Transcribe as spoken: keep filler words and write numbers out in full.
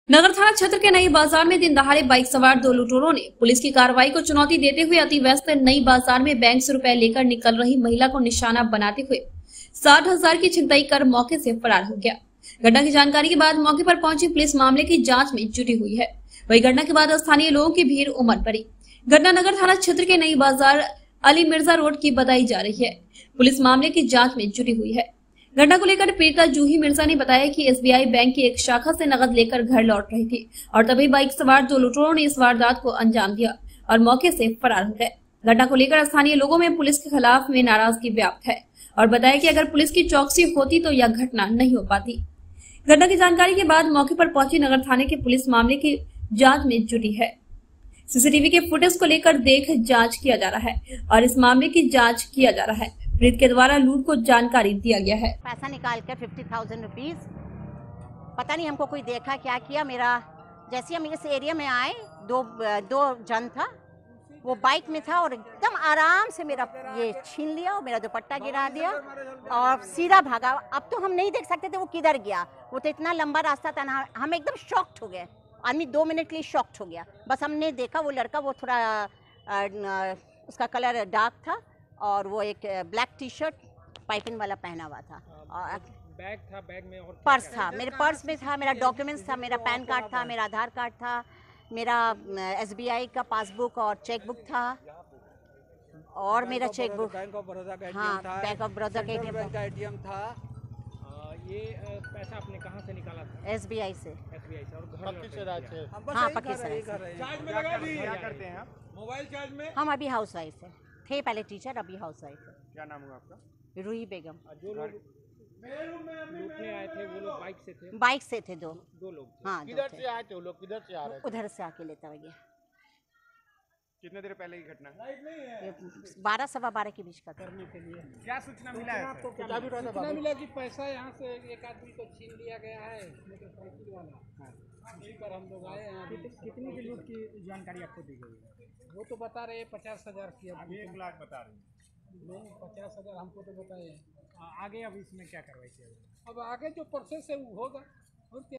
नगर थाना क्षेत्र के नई बाजार में दिन दहाड़े बाइक सवार दो लुटेरों ने पुलिस की कार्रवाई को चुनौती देते हुए अति व्यस्त नई बाजार में बैंक से रुपए लेकर निकल रही महिला को निशाना बनाते हुए साठ हजार की छिनतई कर मौके से फरार हो गया। घटना की जानकारी के बाद मौके पर पहुंची पुलिस मामले की जांच में जुटी हुई है। वही घटना के बाद स्थानीय लोगों की भीड़ उमड़ पड़ी। घटना नगर थाना क्षेत्र के नई बाजार अली मिर्जा रोड की बताई जा रही है। पुलिस मामले की जाँच में जुटी हुई है। घटना को लेकर पीड़िता जूही मिर्जा ने बताया कि एसबीआई बैंक की एक शाखा से नकद लेकर घर लौट रही थी और तभी बाइक सवार दो लुटेरों ने इस वारदात को अंजाम दिया और मौके से फरार हो गए। घटना को लेकर स्थानीय लोगों में पुलिस के खिलाफ में नाराजगी व्याप्त है और बताया कि अगर पुलिस की चौकसी होती तो यह घटना नहीं हो पाती। घटना की जानकारी के बाद मौके पर पहुंची नगर थाने की पुलिस मामले की जाँच में जुटी है। सीसीटीवी के फुटेज को लेकर देख जांच किया जा रहा है और इस मामले की जांच किया जा रहा है। पीड़ित के द्वारा लूट को जानकारी दिया गया है। पैसा निकाल कर फिफ्टी थाउजेंड रुपीज, पता नहीं हमको कोई देखा क्या किया। मेरा जैसे हम इस एरिया में आए, दो दो जन था, वो बाइक में था और एकदम आराम से मेरा ये छीन लिया और मेरा दुपट्टा गिरा दिया और सीधा भागा। अब तो हम नहीं देख सकते थे वो किधर गया, वो तो इतना लंबा रास्ता था ना, हम एकदम शॉक्ड हो गए। आदमी दो मिनट के लिए शॉक्ड हो गया। बस हमने देखा वो लड़का, वो थोड़ा आ, उसका कलर डार्क था और वो एक ब्लैक टी शर्ट पाइपिंग वाला पहना हुआ था और बैग था, बैग में और पर्स था, मेरे पर्स में था, मेरा डॉक्यूमेंट्स था, मेरा पैन कार्ड था, मेरा आधार कार्ड था, मेरा एसबीआई का पासबुक और चेक बुक था और मेरा cheque book, bank of Baroda का हाँ बैंक ऑफ बड़ौदा का एटीएम था। ये पैसा आपने कहाँ से निकाला था? एसबीआई से। एसबीआई से। और पक्की सराय से? हाँ पक्की सराय से। चार्ज में लगा दी। क्या करते हैं आप? मोबाइल चार्ज में? हम अभी हाउस वाइफ है, थे पहले टीचर, अभी हाउस वाइफ है। क्या नाम हुआ आपका? रूही बेगम। जो लोग लूटने आए थे वो लोग बाइक से थे? बाइक से थे दो दो लोग थे। हाँ किधर से आए थे वो लोग? किधर से आ रहे थे? उधर से आके लेता गया। कितने देर पहले की घटना? बारह सवा बारह के बीच का करने के लिए क्या सूचना मिला है आपको? क्या भी रहता सूचना मिला कि पैसा यहाँ से एक आदमी को छीन लिया गया है, मोटरसाइकिल वाला। उसी पर हम लोग आए हैं। कितनी की लूट की जानकारी आपको दी गई है? वो तो बता रहे हैं पचास हजार की, अभी एक लाख बता रहे हैं। नहीं, पचास हजार हमको तो बताए। आगे अब इसमें क्या कार्रवाई किया? अब आगे जो प्रोसेस है वो होगा और क्या।